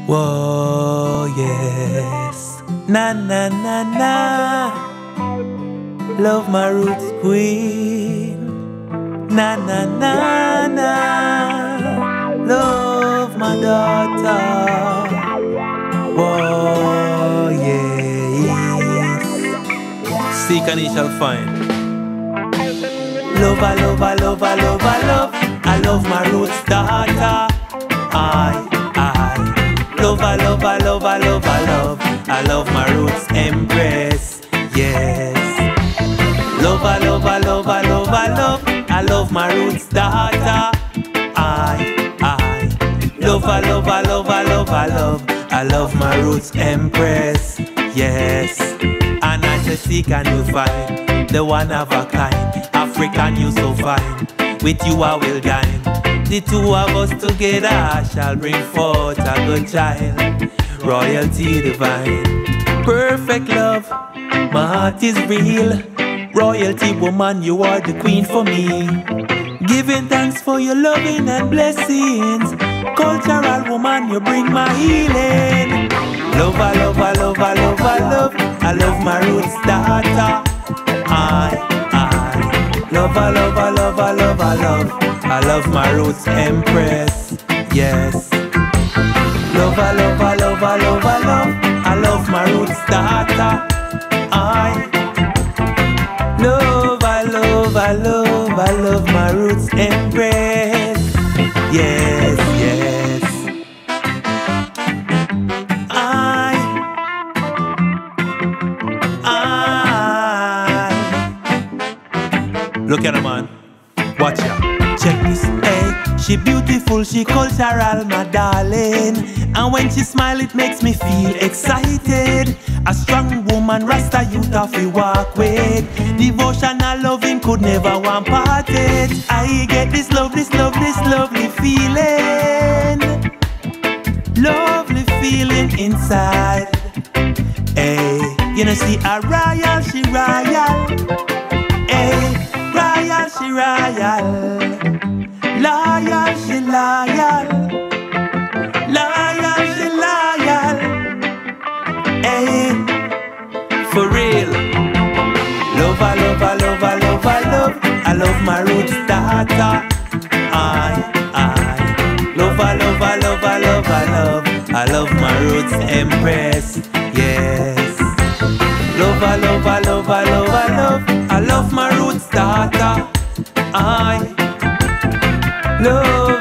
Whoa, yes. Na na na na. Love my roots queen. Na na na na. Love my daughter. Whoa, yes. Seek and ye shall find. Love, I love, I love, I love, I love. I love my Rootz Dawtah. Love, I love, I love, I love, I love. I love my Rootz Empress. Yes. Love, I love, I love, I love, I love. I love my Rootz Dawtah. Love, I love, I love, I love, I love. I love my Rootz Empress. Yes. And I say seek and you find the one of a kind. African, you so fine. With you I will dine. The two of us together shall bring forth a good child. Royalty divine. Perfect love, my heart is real. Royalty woman, you are the queen for me. Giving thanks for your loving and blessings. Cultural woman, you bring my healing. Love, I love, I love, I love, I love. I love my Rootz Dawtah. Love, I love, I love, I love, I love. I love my Rootz Empress. Yes. Love, I love, I love, I love, I love. I love my Rootz Dawtah. Love, I love, I love, I love my Rootz Empress. Yes, yes. Look at her, man. Watch her. Check this. Hey, she beautiful, she cultural, my darling. And when she smile, it makes me feel excited. A strong woman, Rasta youth of we walk with. Devotional loving could never want parted. I get this love, this love, this lovely feeling. Lovely feeling inside. Hey, you know see a royal, she royal. Hey, royal, she royal. Loyal, she loyal. Loyal, she loyal. Hey, for real. Love, I love, I love, I love, I love. I love my Rootz Dawtah. Love, I love, I love, I love, I love. I love my Rootz Empress. Yes. Love, I love, I love, I love, I love. I love my Rootz Dawtah. Love.